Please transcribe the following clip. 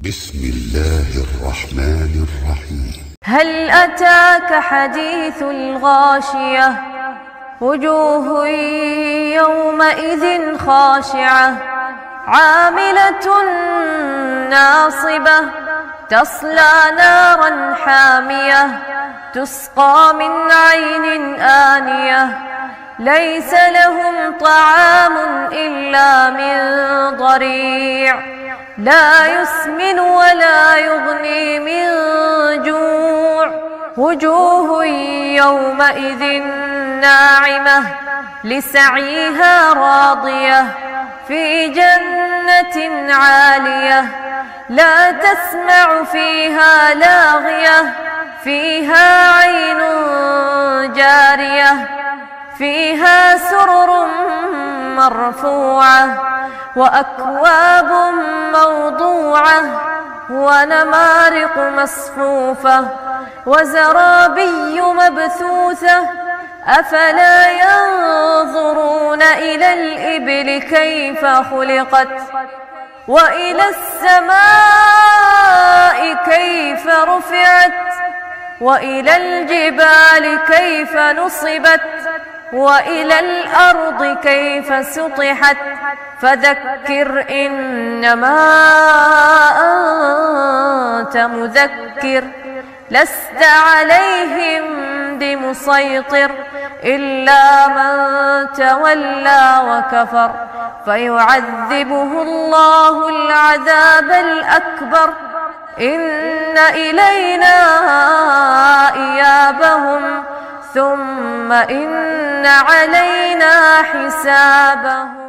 بسم الله الرحمن الرحيم. هل أتاك حديث الغاشية؟ وجوه يومئذ خاشعة عاملة ناصبة تصلى نارا حامية تسقى من عين آنية ليس لهم طعام إلا من ضريع لا يسمن ولا يغني من جوع وجوه يومئذ ناعمة لسعيها راضية في جنة عالية لا تسمع فيها لاغية فيها عين جارية فيها سرر مرفوعة وأكواب موضوعة ونمارق مصفوفة وزرابي مبثوثة أفلا ينظرون إلى الإبل كيف خلقت وإلى السماء كيف رفعت وإلى الجبال كيف نصبت وإلى الأرض كيف سطحت فذكر إنما أنت مذكر لست عليهم بمسيطر إلا من تولى وكفر فيعذبه الله العذاب الأكبر إن إلينا إيابهم ثم إن علينا حسابهم.